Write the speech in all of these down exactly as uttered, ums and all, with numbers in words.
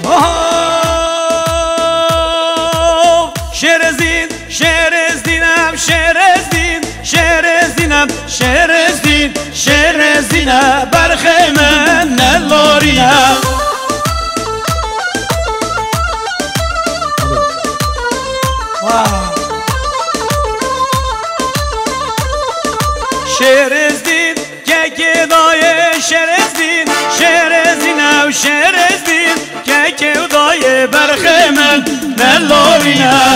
شرزدین شرزدینم شرزدین شرزدینم شرزدین شرزدینه برخی من نلارینم شرزدین که که دایه شرزدین شرزدینم شرزدین که که دایه برخی من نلارینم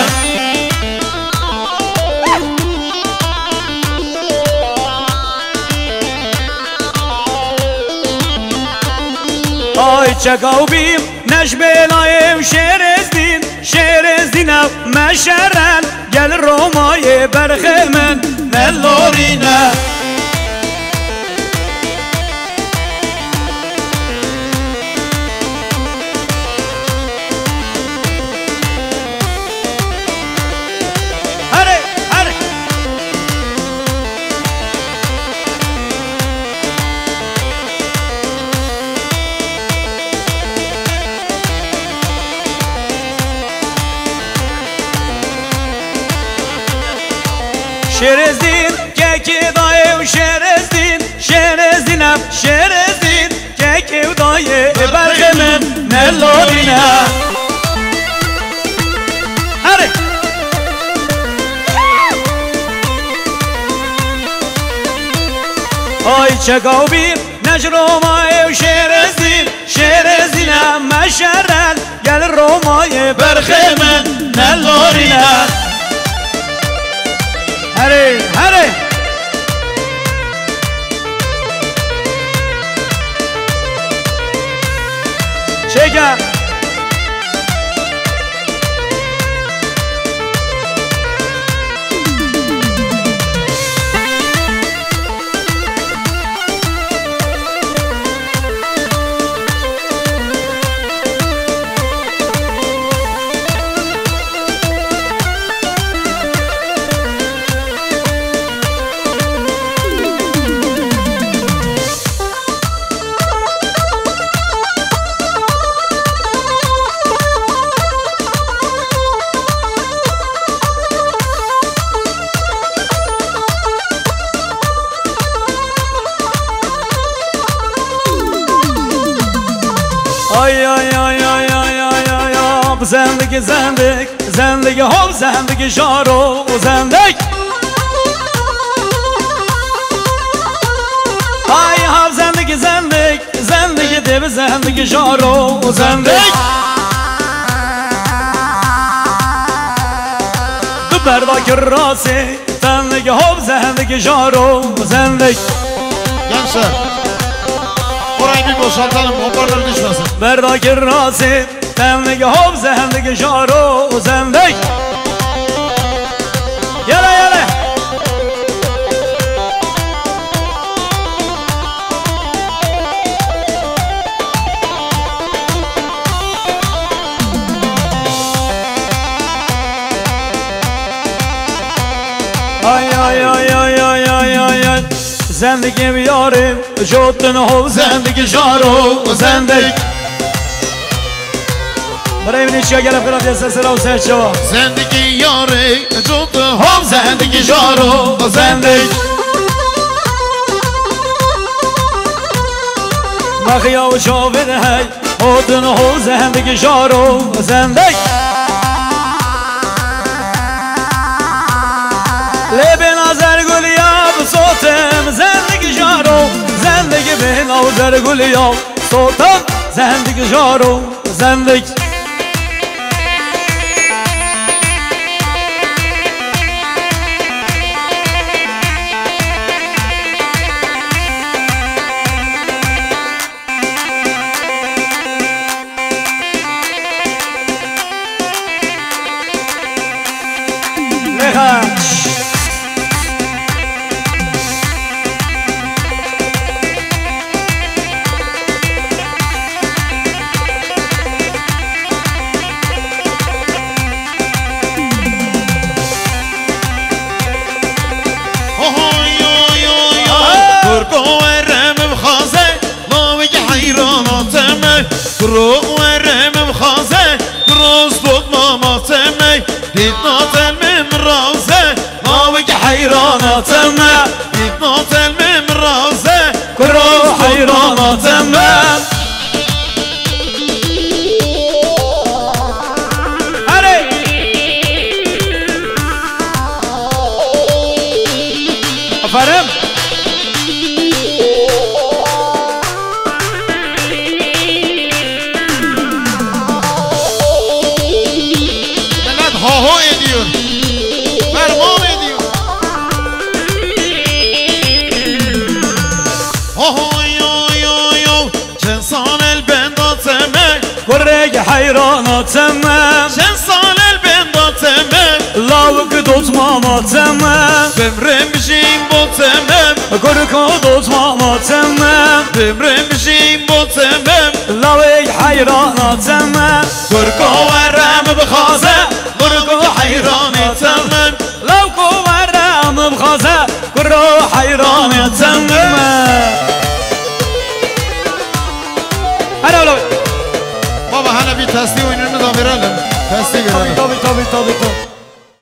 آی چکاو بیم نش بلایم شرزدین شرزدینم مشرن گل رومای برخی من نلارینه شرزدین که که دایه شرزدین شرزدینم شرزدین که که دایه برخی من نلارینه هره آی چکاو بیم نش رومای شرزدین شرزدینم مشرن گل رومای برخی من نلارینه هره هره شکر آی آی آی آی آی آی آی آی زندگی زندگی زندگی هم زندگی شارو زندگی آی هم زندگی زندگی زندگی دیو زندگی شارو زندگی تو برداک راسی زندگی هم زندگی شارو زندگی gençler orayı bir boşaltalım hoparlör düşmesin برداک راسی زندگی هم زندگی شارو زندگی یلا یلا آی آی آی آی آی آی آی آی زندگی بیاریم جوتن هو زندگی شارو زندگی برای من چیا گلم خلاف یه سلسله و سه شوا زندگی یاره جوتن هم زندگی شارو زندگی مخیا و شاوید هی هوتن هو زندگی شارو زندگی لب نظر گلیاب صوتم زندگی شارو زندگی به نظر گلیاب صوتم زندگی شارو زندگی رو ورم بخازه روز بود ماما تمی دید ناتل من رازه ناوك حيراناتم دید ناتل من رازه كرو حيراناتم هري أفرم ملت ها ها ediyor فرمان ediyor ها ها یا یا یا چند سال البنداتمه كرق حيراناتم چند سال البنداتمه لاوك دوت ماماتم بمرمشیم بوتمم كركو دوت ماماتم بمرمشیم بوتمم لاوك حيراناتم كركو ورم بخازه كركو حيرانتمم لوكو ورم بخازه كرو حيراناتم هلا ولو بابا هلا bir testi oyununu da verelim. Testi طبي verelim. طبي طبي طبي طبي